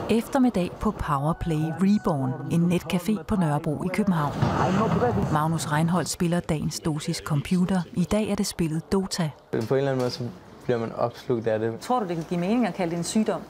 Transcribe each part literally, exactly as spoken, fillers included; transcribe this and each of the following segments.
Eftermiddag på Powerplay Reborn, en netcafé på Nørrebro i København. Magnus Reinholdt spiller dagens dosis computer. I dag er det spillet Dota. På en eller anden måde så bliver man opslugt af det. Tror du, det kan give mening at kalde det en sygdom?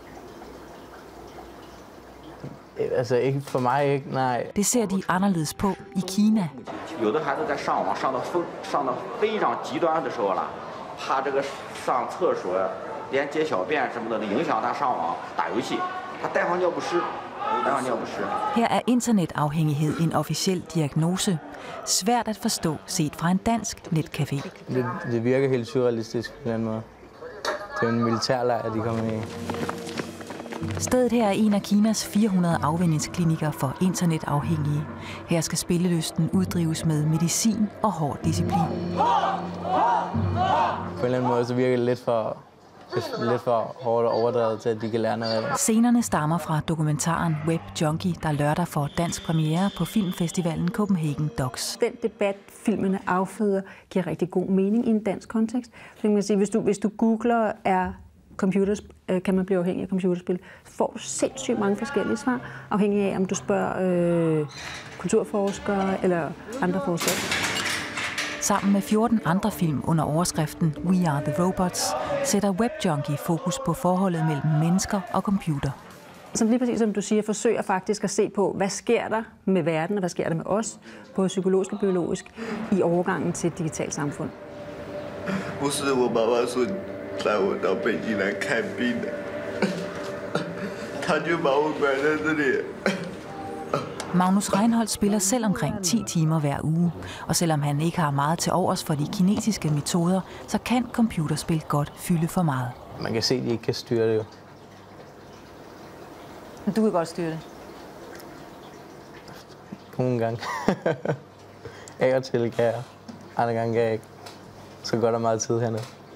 Altså ikke for mig ikke, nej. Det ser de anderledes på i Kina. 有的孩子在上网上到非上到非常极端的时候了，怕这个上厕所连解小便什么的影响他上网打游戏，他带上尿不湿，带上尿不湿。 Her er internetafhængighed en officiel diagnose. Svært at forstå set fra en dansk netcafé. Det, det virker helt surrealistisk på en eller anden måde. Det er en militærlejr, de kommer i. Stedet her er en af Kinas fire hundrede afvænningsklinikker for internetafhængige. Her skal spillelysten uddrives med medicin og hård disciplin. På en eller anden måde så virker det lidt for, lidt for hårdt og overdrevet til, at de kan lære noget af det. Scenerne stammer fra dokumentaren Web Junkie, der lørdag får dansk premiere på filmfestivalen Copenhagen Docs. Den debat, filmene afføder, giver rigtig god mening i en dansk kontekst. Så kan man sige, hvis du, hvis du googler, er computers, kan man blive afhængig af computerspil, får du sindssygt mange forskellige svar, afhængig af, om du spørger øh, kulturforskere eller andre forskere. Sammen med fjorten andre film under overskriften We Are the Robots, sætter Web Junkie fokus på forholdet mellem mennesker og computer. Så lige præcis som du siger, forsøger faktisk at se på, hvad sker der med verden, og hvad sker der med os, både psykologisk og biologisk, i overgangen til et digitalt samfund. 不是我爸爸说带我到北京来看病的，他就把我关在这里。 Magnus Reinholdt spiller selv omkring ti timer hver uge, og selvom han ikke har meget til overs for de kinesiske metoder, så kan computerspil godt fylde for meget. Man kan se, at de ikke kan styre det jo. Men du kan godt styre det. Nogle gange. Af og til kan jeg. Andre gange kan jeg ikke. Så går der meget tid hernede.